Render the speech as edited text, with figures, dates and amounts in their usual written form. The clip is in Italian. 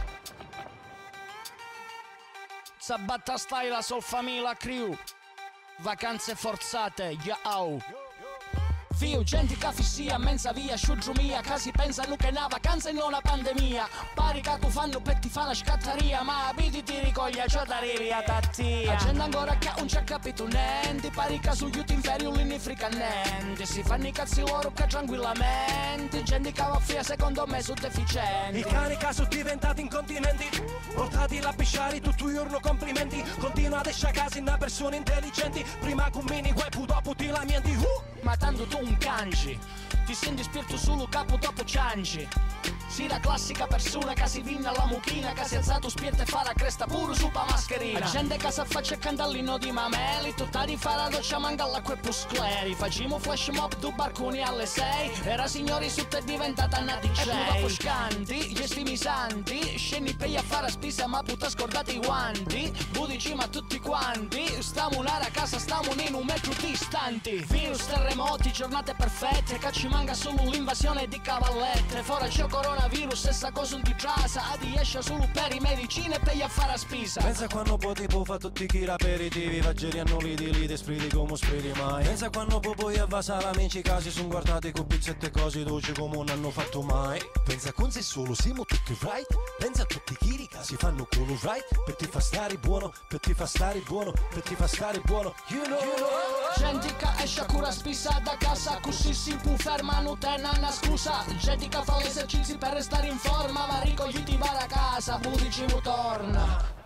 Sabatta style, sol famiglia crew. Vacanze forzate, yo. Fiu, gente che fissia, mensa via, sciuggio mia, casi pensano che è una vacanza e non una pandemia. Pari che tu fanno per ti fa la scattaria, ma abiti ti ricoglia, c'è da rivia tattia. La gente ancora che non c'ha capito niente, pari che su aiuti inferiori ne frega niente. Si fanno i cazzi loro che tranquillamente, gente che va via secondo me sono deficienti. I cani che sono diventati incontinenti, portati la pisciare tutto il giorno complimenti. Continua ad esce a casa una persona intelligenti, prima con mini web, dopo ti lamenti. Ma tanto tu un canci, ti senti spirito solo capo dopo cianci. Sì, la classica persona che si vinna alla mucchina, che si è alzato spirito e fa la cresta pure su pa mascherina. La gente che si affaccia a cantallino di mameli, tutta di fare la doccia manca l'acqua e puscleri. Facciamo flash mob du barconi alle 6, era signori su te è diventata una DJ. E pure dopo scanti, gli stimi santi, scendi per a fare la spesa ma puta scordate i guanti. Budici ma tutti quanti, stiamo un'area a casa, stiamo in un metro distanti. Virus, terremoti, giornate perfette, che ci manca solo l'invasione di cavallette. Fora c'è coronavirus, stessa cosa non ti trasa, di esce solo per i medicine e per gli affare a spesa. Pensa quando potevo fa tutti i aperitivi, vaggieri hanno liti, spriti come spriti mai. Pensa quando poi a vasare amici casi sono guardati con pizzette e cose dolci come non hanno fatto mai. Pensa con se solo siamo tutti right, pensa a tutti i chiri che si fanno con lo right, per ti fa stare buono, per ti fa stare buono, per ti fa stare buono, you know. Gente che esce a cura spisa da casa, così si può fermare, non tenne una scusa. Gente che fa gli esercizi per restare in forma, ma ricogliti va da casa, budici torna.